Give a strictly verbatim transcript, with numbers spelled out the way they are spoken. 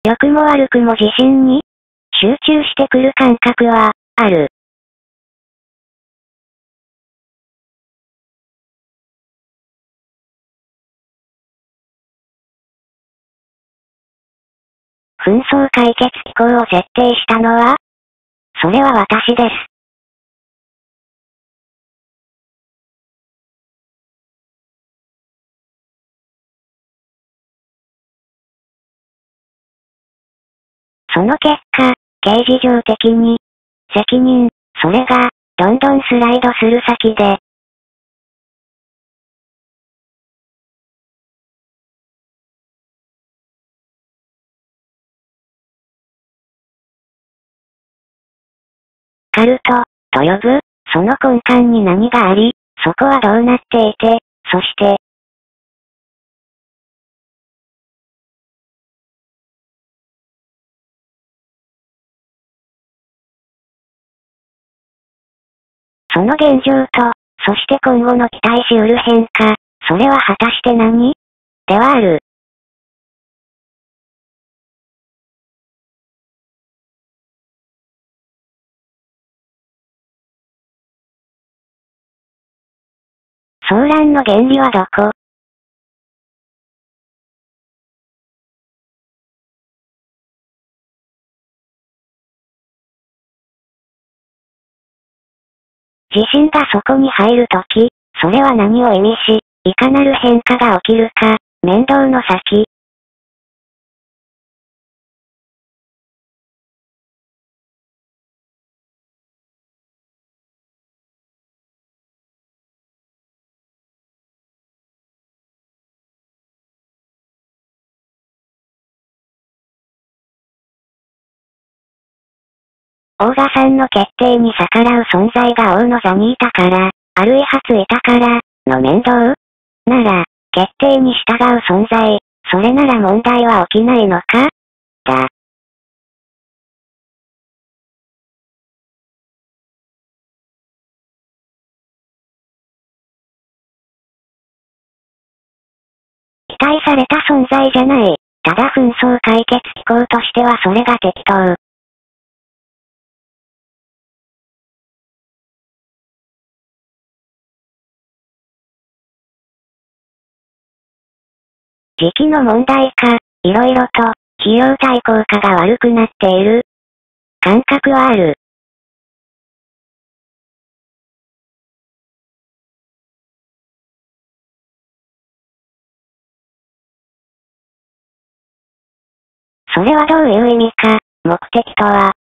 良くも悪くも自信に集中してくる感覚は、ある。紛争解決機構を設定したのは、それは私です。その結果、刑事上的に、責任、それが、どんどんスライドする先で、カルト、と呼ぶ、その根幹に何があり、そこはどうなっていて、そして、その現状と、そして今後の期待し得る変化、それは果たして何ではある。騒乱の原理はどこ？地震がそこに入るとき、それは何を意味し、いかなる変化が起きるか、面倒の先。大賀さんの決定に逆らう存在が王の座にいたから、あるいはついたから、の面倒なら、決定に従う存在、それなら問題は起きないのかだ。期待された存在じゃない。ただ紛争解決機構としてはそれが適当。時期の問題か、いろいろと、費用対効果が悪くなっている。感覚はある。それはどういう意味か、目的とは。